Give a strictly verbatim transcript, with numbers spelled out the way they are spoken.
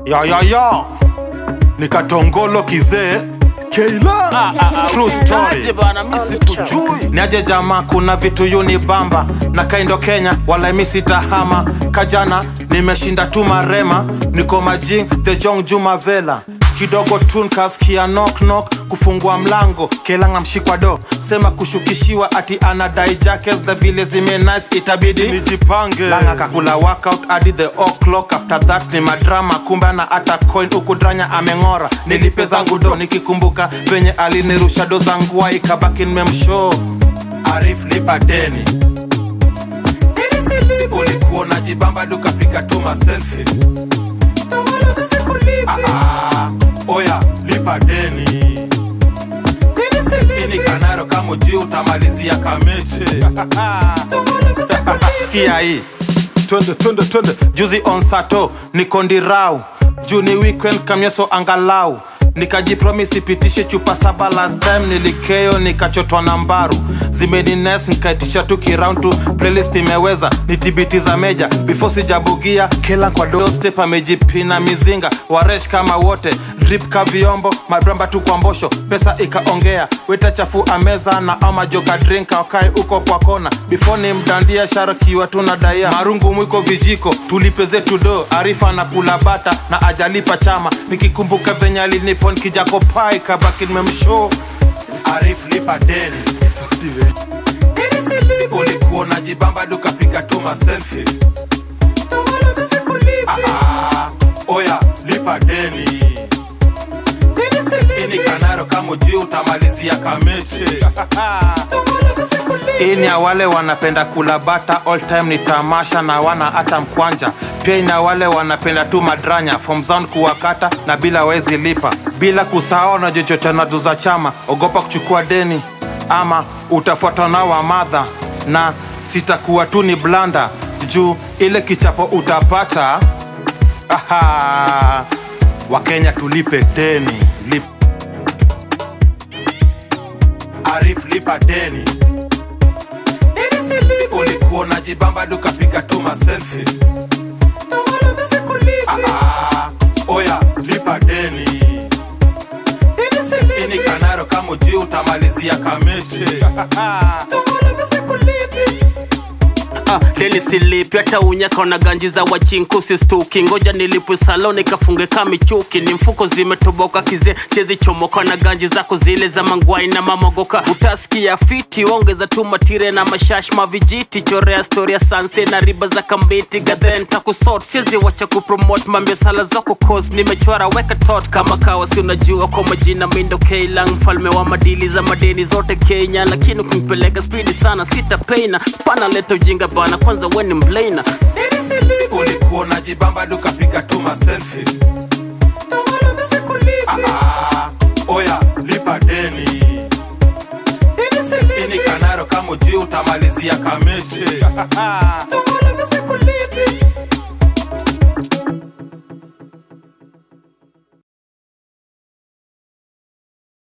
Ya ya ya Nika Tongolloh kizee Keila ah, ah, True story bana misi kujui Niaje jamaa kuna vitu yuni bamba Na kaindo Kenya wala misi tahama Kajana nimeshinda tu marema Niko majing the jong juma vela Kidogo tun kaskia knock knock Kufungua mlango kelanga mshikwa do Sema kushukishiwa ati anadai jackets The vile zime nice itabidi nijipange Langa kakula workout adi the o'clock After that ni madrama kumbe na ata coin ukudranya amengora Nilipe zangu do nikikumbuka venye alinirusha do zangua ikabaki nimemshow Arif lipa deni Ulikuwa unajibamba duka pika tu ma selfie Ah ah Oya lipa deni Ini kanaro kama ujui utamalizia kameche Sikia hii Twende twende twende Juzi on sato niko ndirau Juni weekend kamyeso angalau Nikajipromise ipitishe chupa saba last time nilikeo nikachotwa na mbaru Zimeni nes nikaitisha tu kiround tu playlist imeweza nitibitiza meja before sijabugia kila kwa doorstep amejipina mizinga waresh kama wote drip ka viombo mabramba tu kwa mbosho pesa ikaongea weta chafu ameza na ama joka drink wakae uko kwa kona before ni mdandia sharaki watu na daya marungu mwiko vijiko tulipeze tudo Arifa na kula bata na ajalipa chama nikikumbuka venye alinipo kijako pai kabaki nimemshow Arif lipa deni Ulikuwa unajibamba duka pika tu ma selfie Ah ah Oya lipa deni Ini kanaro kama ujui utamalizia kameche Ini ya wale wanapenda kula bata all time ni tamasha na wana ata mkwanja Pia ina wale wanapenda tu madranya from zone kuwakata na bila wezi lipa Bila kusahau na jojote na duza chama ogopa kuchukua deni ama utafuata na wa madha na sitakuwa tu ni blanda juu ile kichapo utapata Aha Wakenya tulipe deni Lip Arif lipa deni Ulikuwa unajibamba duka pika tu ma selfie Ah ah Oya lipa deni Ini kanaro kama ujui utamalizia kameche Ah, deni silipi hata unyaka na ganji za wachinku sistuki ngoja nilipwe saloni kafunge kama chuki ni mfuko zimetoboka kize chezi chomoka na ganji zako zile za mangwai na mamogoka utasikia fiti ongeza tu matire na mashash mavijiti chorea storia sanse na riba za kambiti gadhen takusort siezi wacha kupromote mambe sala zako cause nimechora weka tot kama kawa si unajua kwa majina mindo Kailang mfalme wa madili za madeni zote Kenya lakini kumpeleka speedi sana sita peina pana leto jinga bana kwanza weni mblena Ulikuwa unajibamba duka pika tu ma selfie Ah ah Oya lipa deni Ini kanaro kama ujui utamalizia kameche